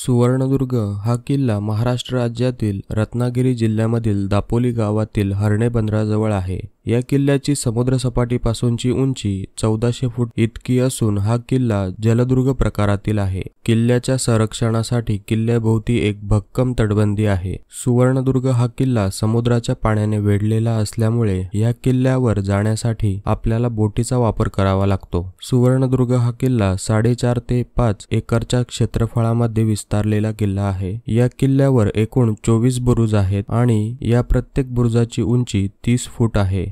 सुवर्णदुर्ग हा किल्ला महाराष्ट्र राज्यातील रत्नागिरी जिल्ह्यामधील दापोली गावातील हर्णे बंदराजवळ आहे। या किल्ल्याची समुद्रसपाटीपासूनची उंची 1400 फूट इतकी असून हा किल्ला जलदुर्ग प्रकारातील आहे। किल्ल्याच्या संरक्षणासाठी किल्ल्याभोवती एक भक्कम तटबंदी आहे। सुवर्णदुर्ग हा किल्ला समुद्राच्या पाण्याने वेढलेला असल्यामुळे या किल्ल्यावर जाण्यासाठी आपल्याला बोटीचा वापर करावा लागतो। सुवर्णदुर्ग हा किल्ला 4.5 ते 5 एकरच्या क्षेत्रफळामध्ये विस्तारलेला किल्ला आहे। या किल्ल्यावर एकूण 24 बुरुज आहेत आणि या प्रत्येक बुरुजाची उंची 30 फूट आहे।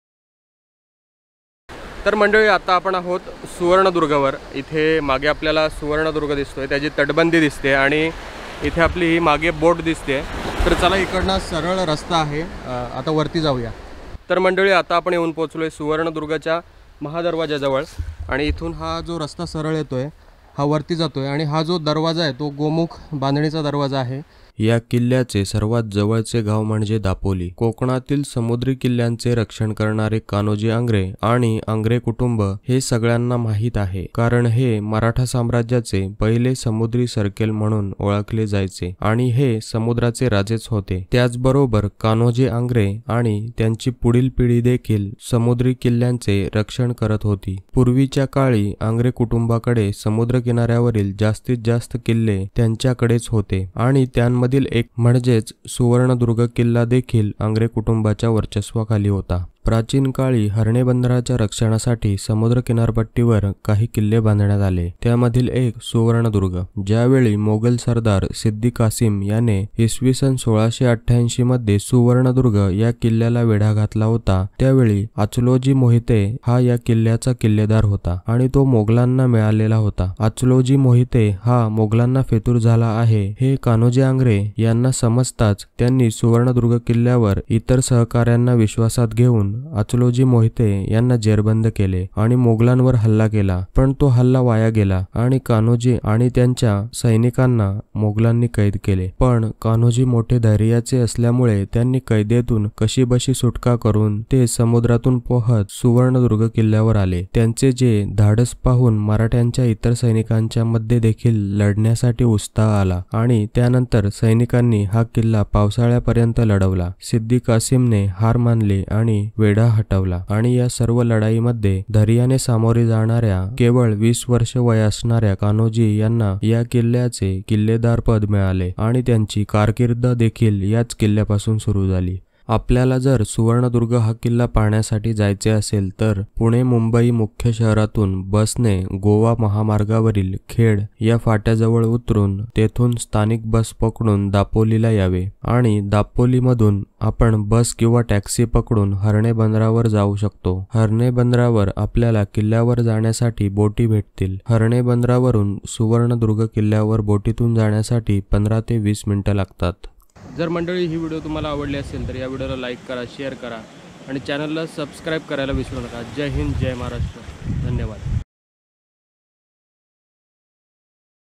तर मंडळी, आता आपण आहोत सुवर्णदुर्गावर। इथे मागे आपल्याला सुवर्णदुर्ग दिसतोय, त्याची तटबंदी दिसते आणि इथे आपली ही मागे बोट दिसते। तर चला, इकडनं सरळ रस्ता आहे, आता वरती जाऊया। तर मंडळी, आता आपण येऊन पोहोचलोय सुवर्णदुर्गाच्या महादरवाजाजवळ आणि इथून हा जो रस्ता सरळ येतोय हा वरती जातोय आणि हा जो दरवाजा आहे तो गोमुख बांधणीचा दरवाजा आहे। या किल्ल्याचे सर्वात जवळचे गाव म्हणजे दापोली। कोकणातील समुद्री किल्ल्यांचे रक्षण करणारे कान्होजी आंग्रे आणि आंग्रे कुटुंब हे सगळ्यांना माहीत आहे, कारण हे मराठा साम्राज्याचे पहिले समुद्री सर्केल म्हणून ओळखले जायचे आणि हे समुद्राचे राजेच होते। त्याचबरोबर कान्होजी आंग्रे आणि त्यांची पुढील पिढी देखील समुद्री किल्ल्यांचे रक्षण करत होती। पूर्वीच्या काळी आंग्रे कुटुंबाकडे समुद्र किनाऱ्यावरील जास्तीत जास्त किल्ले त्यांच्याकडेच होते आणि त्यांमध्ये एक म्हणजेच सुवर्णदुर्ग किल्ला देखील आंग्रे कुटुंबाच्या वर्चस्वाखाली होता। प्राचीन काळी हर्णे बंदराच्या रक्षणासाठी समुद्र किनारपट्टीवर काही किल्ले बांधण्यात आले, त्यामधील एक सुवर्णदुर्ग। ज्यावेळी मोगल सरदार सिद्दी कासिम याने इसवी सन 1688 मध्ये सुवर्णदुर्ग या किल्ल्याला वेढा घातला होता, त्यावेळी अचलोजी मोहिते हा या किल्ल्याचा किल्लेदार होता आणि तो मोगलांना मिळालेला होता। अचलोजी मोहिते हा मोगलांना फेतूर झाला आहे हे कान्होजी आंग्रे यांना समजताच त्यांनी सुवर्णदुर्ग किल्ल्यावर इतर सहकाऱ्यांना विश्वासात घेऊन अचलोजी मोहिते यांना जेरबंद केले आणि मोगलांवर हल्ला केला, पण तो हल्ला वाया गेला आणि कान्होजी आणि त्यांच्या सैनिकांना मोगलांनी कैद केले। पण कान्होजी मोठे धैर्याचे असल्यामुळे त्यांनी कैदेतून कशीबशी सुटका करून ते समुद्रातून पोहत सुवर्णदुर्ग किल्ल्यावर आले। त्यांचे जे धाडस पाहून मराठ्यांच्या इतर सैनिकांच्या मध्ये देखील लढण्यासाठी उत्साह आला आणि त्यानंतर सैनिकांनी हा किल्ला पावसाळ्यापर्यंत लढवला। सिद्दी कासिमने हार मानली आणि वेढा हटवला आणि या सर्व लढाईमध्ये धैर्याने सामोरे जाणाऱ्या केवळ 20 वर्ष वय असणाऱ्या कान्होजी यांना या किल्ल्याचे किल्लेदार पद मिळाले आणि त्यांची कारकीर्द देखील याच किल्ल्यापासून सुरू झाली। आपल्याला जर सुवर्णदुर्ग हा किल्ला पाहण्यासाठी जायचे असेल तर पुणे मुंबई मुख्य शहरातून बसने गोवा महामार्गावरील खेड या फाट्याजवळ उतरून तेथून स्थानिक बस पकडून दापोलीला यावे आणि दापोलीमधून आपण बस किंवा टॅक्सी पकडून हर्णे बंदरावर जाऊ शकतो। हर्णे बंदरावर आपल्याला किल्ल्यावर जाण्यासाठी बोटी भेटतील। हर्णे बंदरावरून सुवर्णदुर्ग किल्ल्यावर बोटीतून जाण्यासाठी 15 ते 20 मिनिटं लागतात। जर मंडळी ही व्हिडिओ तुम्हाला आवडली असेल तर या व्हिडिओला लाईक करा, शेअर करा आणि चॅनलला सबस्क्राईब करायला विसरू नका। जय हिंद, जय महाराष्ट्र, धन्यवाद।